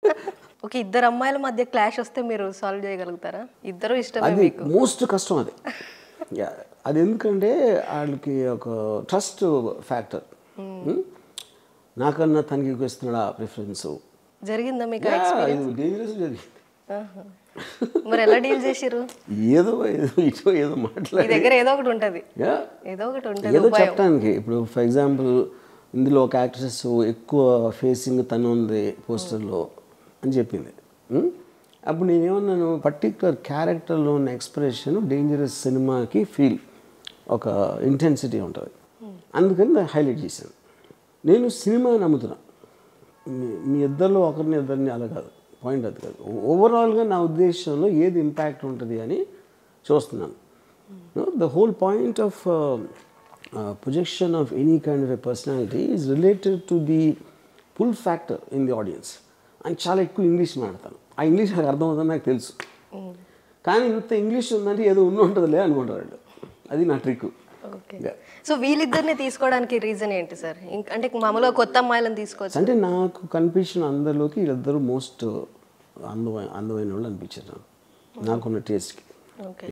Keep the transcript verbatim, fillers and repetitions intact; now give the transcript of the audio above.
Okay, ఇద్దరు అమ్మాయిల మధ్య క్లాష్ వస్తే మీరు సాల్వ్ చేయగలుగుతారా? ఇద్దరు ఇష్టమే అది మీకు? మోస్ట్ కష్టం అది. అది ఎందుకంటే వాళ్ళకి ఒక ట్రస్ట్ ఫ్యాక్టర్. నాకన్నా తనకి ఇస్తున్నాడా ప్రిఫరెన్స్ జరిగిందా మీకు? డేంజరస్ జరిగింది. మరి ఎలా డీల్ చేసిరు? ఏదో ఏదో ఇటో ఏదో మాట్లాడి దగ్గర ఏదో ఒకటి ఉంటుంది, ఏదో ఒకటి ఉంటుంది ఏదో చెప్పడానికి. ఇప్పుడు ఫర్ ఎగ్జాంపుల్ ఇందులో ఒక యాక్ట్రెస్ ఎక్కువ ఫేసింగ్ తను ఉంది పోస్టర్లో అని చెప్పింది. అప్పుడు నేనేమన్నాను, పర్టిక్యులర్ క్యారెక్టర్లో ఉన్న ఎక్స్ప్రెషన్ డేంజరస్ సినిమాకి ఫీల్ ఒక ఇంటెన్సిటీ ఉంటుంది, అందుకని దాన్ని హైలైట్ చేశాను. నేను సినిమా నమ్ముతున్నా, మీ ఇద్దరిలో ఒకరిని ఇద్దరిని అలా కాదు, పాయింట్ అది కాదు. ఓవరాల్గా నా ఉద్దేశంలో ఏది ఇంపాక్ట్ ఉంటుంది అని చూస్తున్నాను. The whole point of projection of any kind of a personality is related to the pull factor in the audience. అని చాలా ఎక్కువ ఇంగ్లీష్ మాట్లాడతాను, ఆ ఇంగ్లీష్ నాకు అర్థమవుతుందని నాకు తెలుసు. కానీ ఇంత ఇంగ్లీష్ ఉందంటే ఏదో ఉండి ఉంటుందిలే అనుకుంటారు, అది నా ట్రిక్. సో వీళ్ళిద్దరిని తీసుకోవడానికి రీజన్ ఏంటి సార్? అంటే మామూలుగా కొత్త అమ్మాయిలను తీసుకోవచ్చు అంటే నాకు కనిపించిన అందరిలోకి వీళ్ళిద్దరూ మోస్ట్ అందమైన అందమైన వాళ్ళు అనిపించారు నాకున్న టేస్ట్కి.